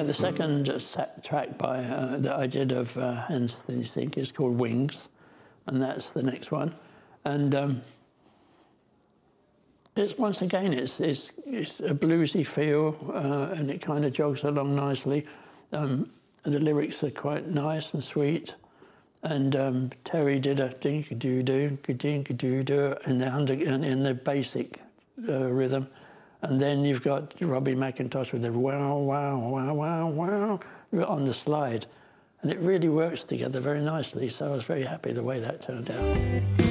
the second track by, that I did of Hans Sink is called Wings, and that's the next one. And it's, once again, it's a bluesy feel, and it kind of jogs along nicely. The lyrics are quite nice and sweet. And Terry did a dink-a-doo-doo, ka-dink-a-doo-doo in the basic rhythm. And then you've got Robbie McIntosh with the wow, wow, wow, wow, wow on the slide. And it really works together very nicely, so I was very happy the way that turned out.